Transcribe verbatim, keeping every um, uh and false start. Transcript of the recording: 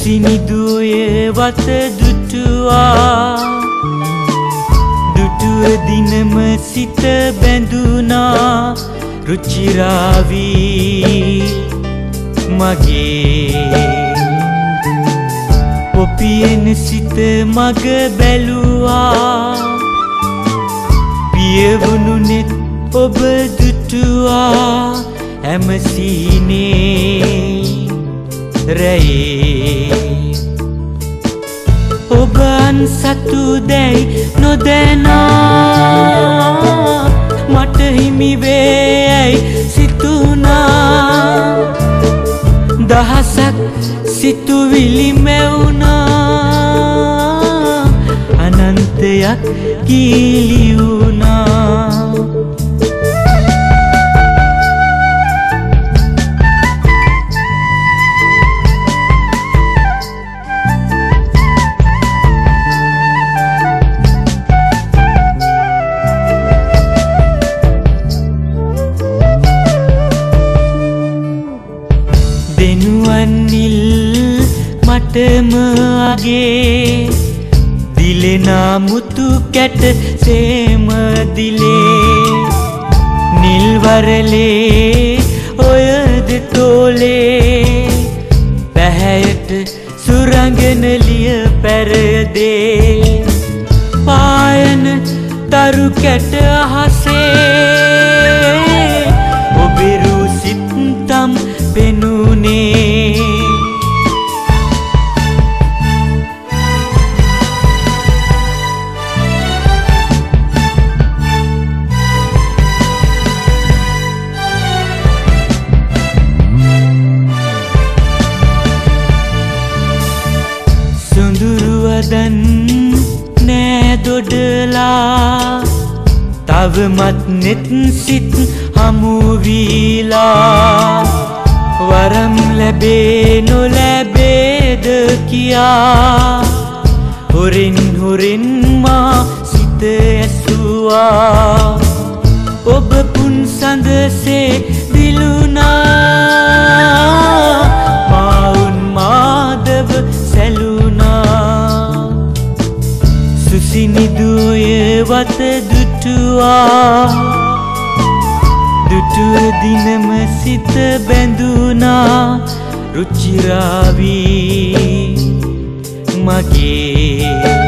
සුසිනිදුය වත දුටුවා දුටුව දිනම සිත බැඳුනා රුචිරාවී මගේ ඔපියෙන් සිත මග බැලුවා පියවුණු නෙත් ඔබ දුටුවා හැමසීනේ රැයේ ඔබ අන්සතු දැයි නොදැනා මට හිමි වේයි සිතුනා දහසක් සිතුවිලි මැවුනා අනන්තයක් කීලි වුණා දෙනුවන්නිල් මටම අගේ දිලෙනා මුතු කැට සේම දිලේ නිල්වරලේ ඔය දෙතෝලේ පැහැයට සුරංගන ලිය පැරදේ පායන තරු කැට අහසේ ඔබෙරු සිත්තම් පෙනුනේ සුඳුරුවදන් නෑ දොඩලා තවමත් නෙත් සිත් හමුවීලා වරම් ලැබේ නොලැබේද කියා හොරින් හොරින් මා සිත ඇසුවා ඔබ පුන්සඳසේ දිලුනා මාවුන් මාදව සැලුනා සුසිනිදුය වත දුටුවා දුටුව දිනම සිත බැඳුනා රුචිරාවී මගේ